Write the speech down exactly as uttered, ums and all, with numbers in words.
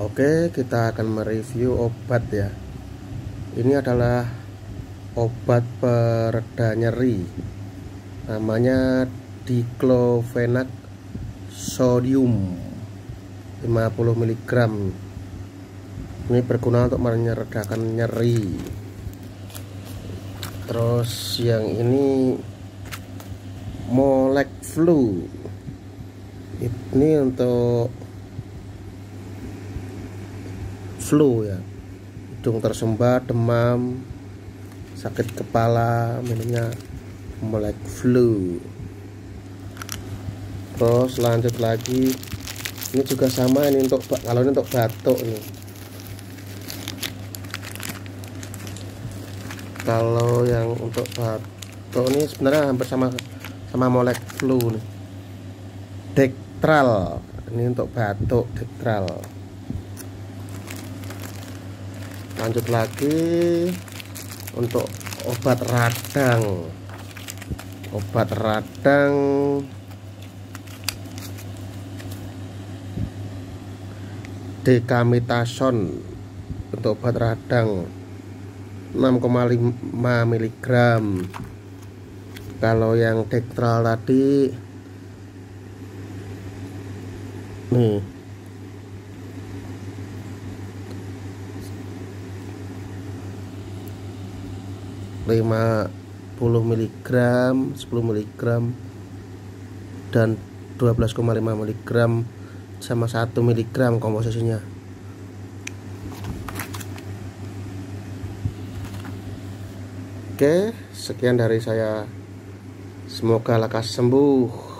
Oke, kita akan mereview obat ya. Ini adalah obat pereda nyeri. Namanya Diclofenac sodium lima puluh miligram. Ini berguna untuk meredakan nyeri. Terus yang ini Molek Flu. Ini untuk flu ya, hidung tersumbat, demam, sakit kepala, minumnya Molek Flu. Terus lanjut lagi, ini juga sama, ini untuk kalau ini untuk batuk nih. Kalau yang untuk batuk ini sebenarnya hampir sama sama Molek Flu nih. Dectral, ini untuk batuk, Dectral. Lanjut lagi untuk obat radang. Obat radang Dexamethasone untuk obat radang enam koma lima miligram. Kalau yang Dectral tadi nih lima puluh miligram, sepuluh miligram, dan dua belas koma lima miligram sama satu miligram komposisinya. Oke, sekian dari saya. Semoga lekas sembuh.